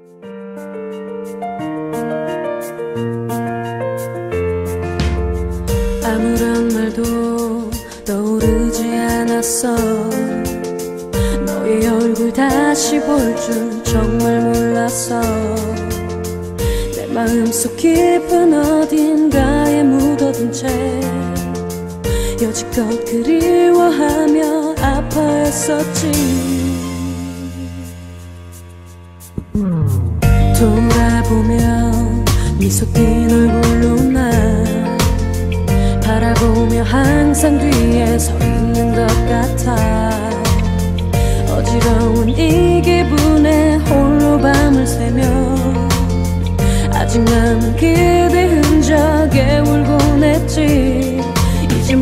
아무런 말도 떠오르지 않았어. 너의 얼굴 다시 볼 줄 정말 몰랐어. 내 마음속 깊은 어딘가에 묻어둔 채 여지껏 그리워하며 아파했었지. 돌아보면 미소 띤 얼굴로 날 바라보며 항상 뒤에 서 있는 것 같아. 어지러운 이 기분에 홀로 밤을 새며 아직 남은 그대 흔적에 울곤 했지. 이제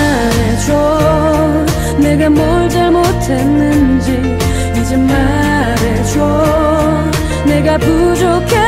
말해줘 내가 뭘 잘못했는지. 이제 말해줘 내가 부족해